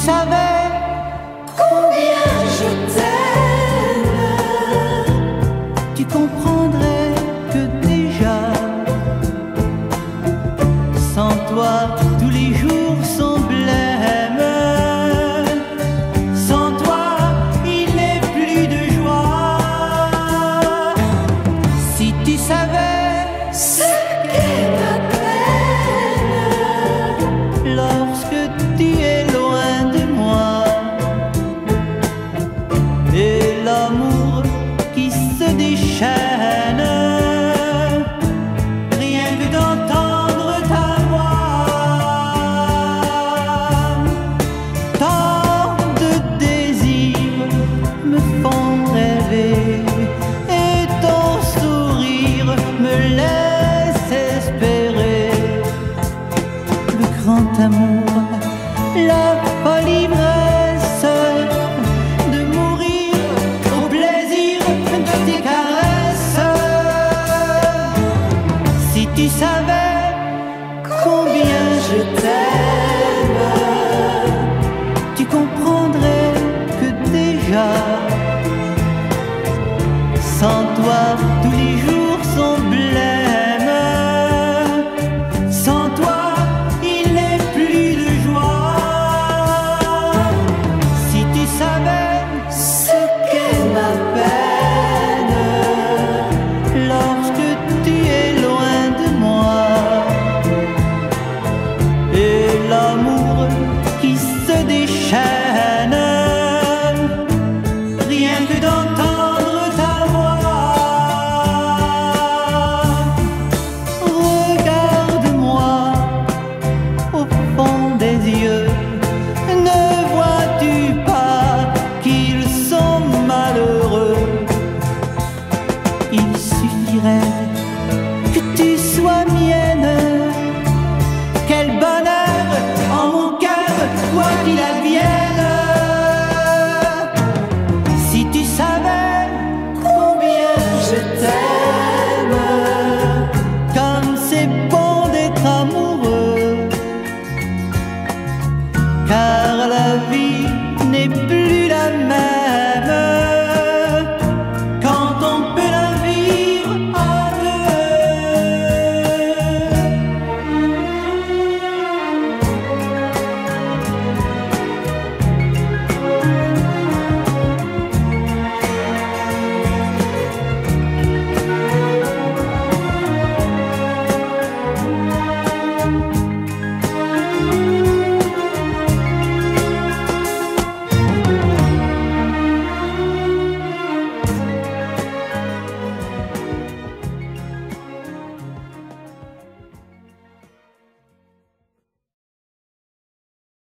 savais combien je t'aime, tu comprendrais que déjà, sans toi, tous les jours sont blêmes. Sans toi, il n'est plus de joie. Si tu savais ce qu'est ma peine, lorsque tu es loin de moi, et l'amour qui se déchaîne, rien que d'entendre ta voix. Tant de désirs me font rêver, et ton sourire me laisse espérer le grand amour, la folle ivresse de mourir au plaisir de tes caresses. Si tu savais combien je t'aime, tu comprendrais que déjà, sans toi, tous les jours sont blêmes. Sans toi, il n'est plus de joie. Si tu savais ce qu'est ma peine, lorsque tu es loin de moi, et l'amour qui se déchaîne, rien que d'entendre ta voix. Regarde-moi au fond des yeux, ne vois-tu pas qu'ils sont malheureux? Il suffirait